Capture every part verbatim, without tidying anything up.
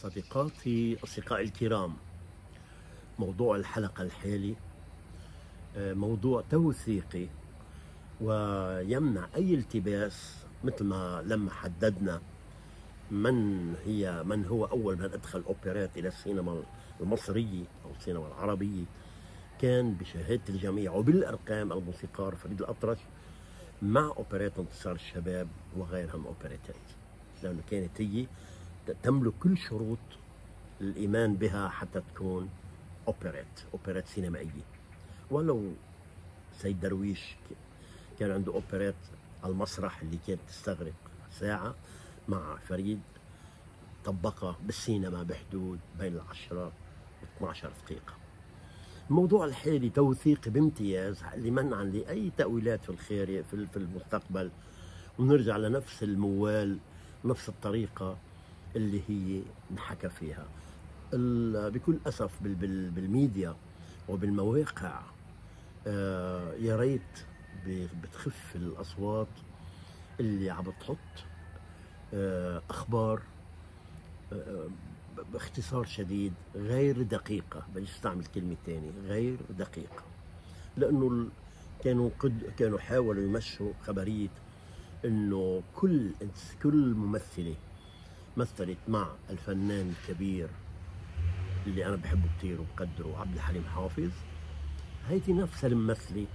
صديقاتي أصدقائي الكرام، موضوع الحلقة الحالي موضوع توثيقي ويمنع أي التباس. مثل ما لما حددنا من هي من هو أول من أدخل أوبرات إلى السينما المصرية أو السينما العربية، كان بشهادة الجميع وبالأرقام الموسيقار فريد الأطرش مع أوبرات انتصار الشباب وغيرها من أوبريتات، لأنه كانت هي تملك كل شروط الإيمان بها حتى تكون أوبريت أوبريت سينمائية. ولو سيد درويش كان عنده أوبريت على المسرح اللي كانت تستغرق ساعة، مع فريد طبقها بالسينما بحدود بين العشرة واثني عشر دقيقة. الموضوع الحالي توثيقي بامتياز لمنعا لأي تأويلات في الخير في المستقبل، ونرجع لنفس الموال نفس الطريقة اللي هي انحكى فيها. بكل أسف بالميديا وبالمواقع آه يا ريت بتخف الأصوات اللي عم بتحط آه أخبار آه باختصار شديد غير دقيقة، بدي استعمل كلمة تانية غير دقيقة، لأنه كانوا قد كانوا حاولوا يمشوا خبرية إنه كل كل ممثلة مثلت مع الفنان الكبير اللي أنا بحبه كتير وبقدره عبد الحليم حافظ، هيدي نفس الممثلة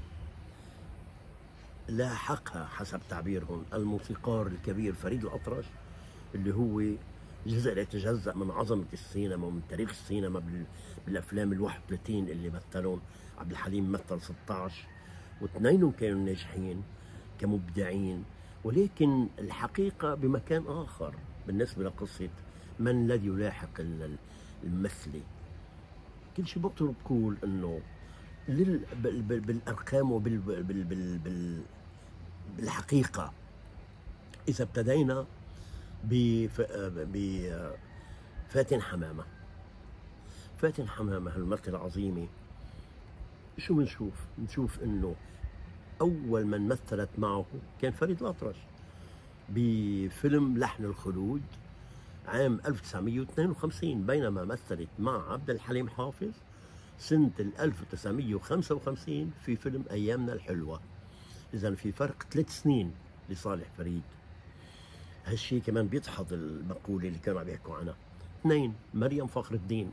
لاحقها حسب تعبيرهم الموسيقار الكبير فريد الأطرش، اللي هو جزء لا يتجزأ من عظمة السينما ومن تاريخ السينما بالأفلام الواحد وثلاثين اللي مثلون. عبد الحليم مثل ستة عشر واثنينهم كانوا ناجحين كمبدعين، ولكن الحقيقة بمكان آخر بالنسبة لقصة من الذي يلاحق الممثلة. كل شيء بقدر بقول إنه بالأرقام وبالحقيقة إذا ابتدينا بفاتن حمامة. فاتن حمامة هالممثلة العظيمة، شو بنشوف؟ بنشوف إنه أول من مثلت معه كان فريد الأطرش بفيلم لحن الخلود عام ألف وتسعمية واثنين وخمسين، بينما مثلت مع عبد الحليم حافظ سنة ألف وتسعمية وخمسة وخمسين في فيلم أيامنا الحلوة. إذا في فرق ثلاث سنين لصالح فريد. هالشيء كمان بيدحض المقولة اللي كانوا عم يحكوا عنها. اثنين، مريم فخر الدين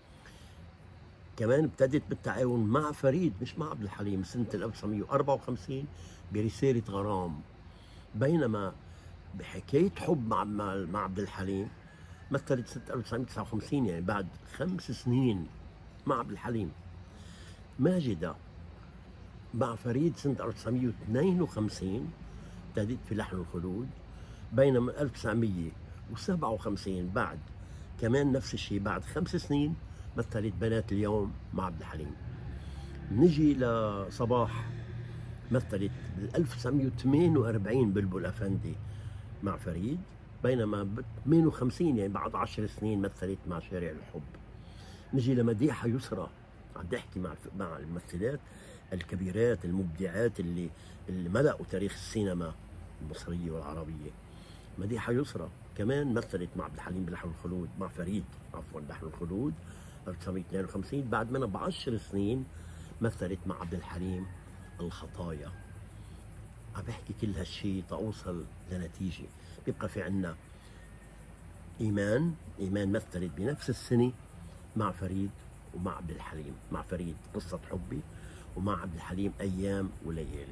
كمان ابتدت بالتعاون مع فريد مش مع عبد الحليم سنة ألف وتسعمية وأربعة وخمسين برسالة غرام، بينما بحكاية حب مع مع عبد الحليم مثلت سنة ألف وتسعمية وتسعة وخمسين، يعني بعد خمس سنين مع عبد الحليم. ماجدة مع فريد سنة ألف وتسعمية واثنين وخمسين ابتدت في لحن الخلود، بينما ألف وتسعمية وسبعة وخمسين بعد كمان نفس الشيء بعد خمس سنين مثلت بنات اليوم مع عبد الحليم. نجي لصباح مثلت بال ألف وتسعمية وثمانية وأربعين بلبل أفندي مع فريد، بينما ب ثمانية وخمسين يعني بعد عشر سنين مثلت مع شارع الحب. نجي لمديحة يسرى، عم تحكي مع مع الممثلات الكبيرات المبدعات اللي اللي ملأوا تاريخ السينما المصرية والعربية. مديحة يسرى كمان مثلت مع عبد الحليم بلحن الخلود مع فريد عفوا لحن الخلود ألف وتسعمية واثنين وخمسين، بعد منها بعشر سنين مثلت مع عبد الحليم الخطايا. عم بحكي كل هالشيء تأوصل لنتيجة. بيبقى في عنا إيمان إيمان مثلت بنفس السنة مع فريد ومع عبد الحليم، مع فريد قصة حبي ومع عبد الحليم أيام وليالي.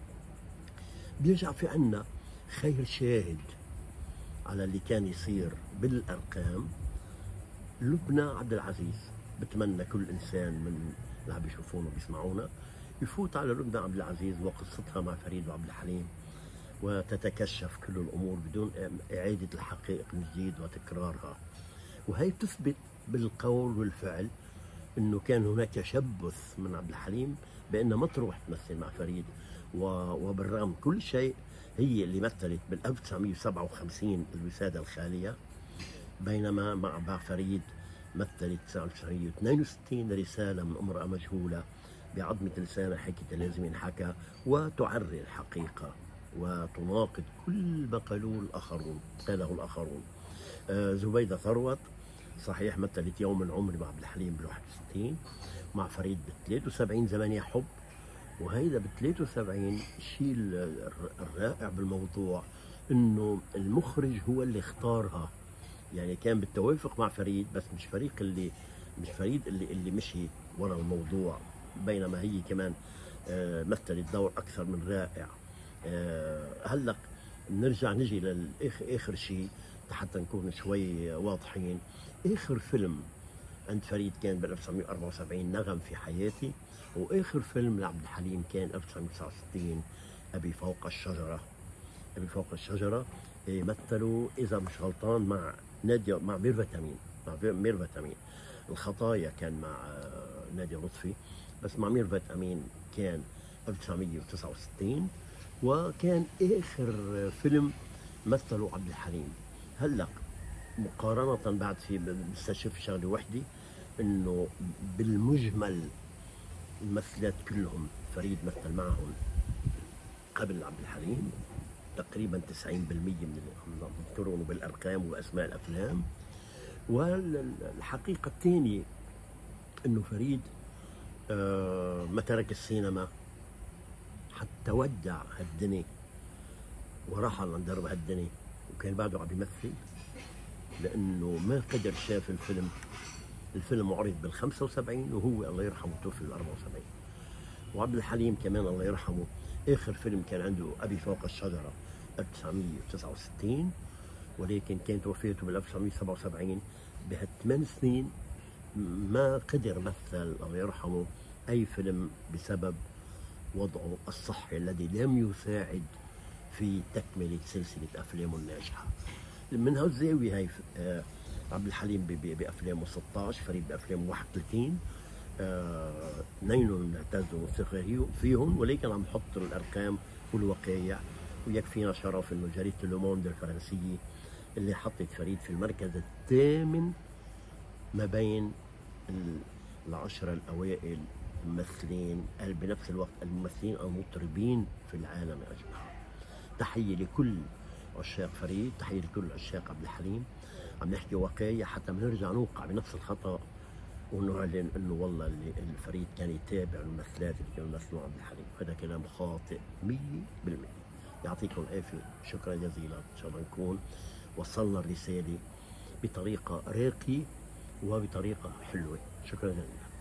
بيرجع في عنا خير شاهد على اللي كان يصير بالأرقام لبنى عبد العزيز. بتمنى كل إنسان من اللي عم يشوفونا وبيسمعونا يفوت على لبنى عبد العزيز وقصتها مع فريد وعبد الحليم، وتتكشف كل الأمور بدون إعادة الحقائق من جديد وتكرارها. وهي بتثبت بالقول والفعل إنه كان هناك تشبث من عبد الحليم بأنها ما تروح تمثل مع فريد، وبالرغم كل شيء هي اللي مثلت بال ألف وتسعمية وسبعة وخمسين الوسادة الخالية، بينما مع فريد مثلت سنة ألف وتسعمية واثنين وستين رسالة من امرأة مجهولة بعظمة لسانها حكت لازم ينحكى، وتعري الحقيقة وتناقض كل ما قالوه الآخرون قاله الآخرون. آه زبيدة ثروت صحيح مثلت يوم من عمري مع عبد الحليم بال واحد وستين، مع فريد بال ثلاثة وسبعين زمان يا حب. وهيدا بال ثلاثة وسبعين الشيء ال- الرائع بالموضوع انه المخرج هو اللي اختارها. يعني كان بالتوافق مع فريد، بس مش فريق اللي مش فريد اللي اللي مشي ورا الموضوع، بينما هي كمان آه، مثلت دور اكثر من رائع. آه، هلا بنرجع نجي للاخر اخر شيء حتى نكون شوي واضحين. اخر فيلم عند فريد كان بال ألف وتسعمية وأربعة وسبعين نغم في حياتي، واخر فيلم لعبد الحليم كان ألف وتسعمية وتسعة وستين ابي فوق الشجره. ابي فوق الشجره إيه، مثلوا اذا مش غلطان مع ناديه، مع ميرفت امين، مع ميرفت امين. الخطايا كان مع آه، ناديه لطفي، بس مع ميرفت امين كان ألف وتسعمية وتسعة وستين. وكان اخر فيلم مثله عبد الحليم. هلا مقارنة بعد في بستشف شغلة وحدة، انه بالمجمل الممثلات كلهم فريد مثل معهم قبل عبد الحليم تقريبا تسعين بالمية من اللي بذكرهم بالارقام واسماء الافلام. والحقيقة الثانية انه فريد آه ما ترك السينما حتى ودع هالدنيا ورحل عن درب هالدنيا، وكان بعده عم يمثل، لانه ما قدر شاف الفيلم. الفيلم عرض بال خمسة وسبعين وهو الله يرحمه توفي بال أربعة وسبعين. وعبد الحليم كمان الله يرحمه اخر فيلم كان عنده ابي فوق الشجره ألف وتسعمية وتسعة وستين، ولكن كانت وفاته بال ألف وتسعمية وسبعة وسبعين. بهالثمان سنين ما قدر مثل الله يرحمه اي فيلم بسبب وضعه الصحي الذي لم يساعد في تكمله سلسله افلامه الناجحه. من هالزاويه هي آه، عبد الحليم ب- ب- بافلامه ستة عشر، فريد بافلامه واحد وثلاثين. آه، اثنينهم نعتزوا ونفتخر فيهم، ولكن عم نحط الارقام والوقائع. ويكفينا شرف انه جريده لوموند الفرنسيه اللي حطت فريد في المركز الثامن ما بين ال- العشرة الاوائل ممثلين، بنفس الوقت الممثلين المطربين في العالم اجمع. تحيه لكل عشاق فريد، تحيه لكل عشاق عبد الحليم. عم نحكي واقعية حتى ما نرجع نوقع بنفس الخطأ ونعلن انه والله اللي الفريق كان يتابع الممثلات اللي كانوا يمثلوا عبد الحليم. هذا كلام خاطئ مية بالمية. يعطيكم العافية، شكرا جزيلا. ان شاء الله نكون وصلنا الرسالة بطريقة راقية وبطريقة حلوة. شكرا جزيلا.